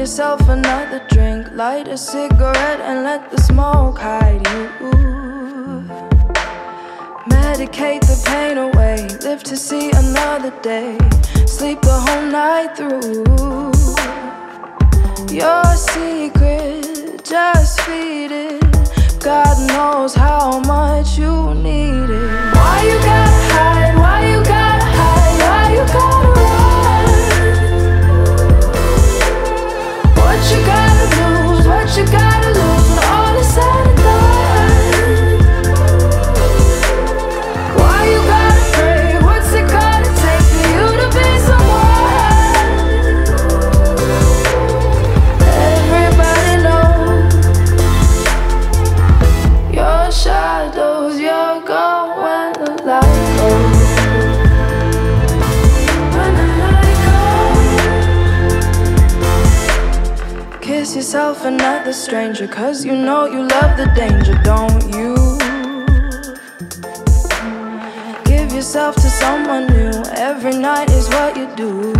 yourself another drink, light a cigarette and let the smoke hide you. Medicate the pain away, live to see another day, sleep the whole night through. Your secret, just feed it, God knows how much you need it. Why you gotta hide, why you gotta hide, why you gotta run? What you gotta lose, what you gotta lose when all is said and done? Why you gotta pray, what's it gonna take for you to be someone? Everybody knows your shadows, you're gone when the light goes. When the light goes. Kiss yourself and not the stranger, 'cause you know you love the danger, don't you? Give yourself to someone new, every night is what you do.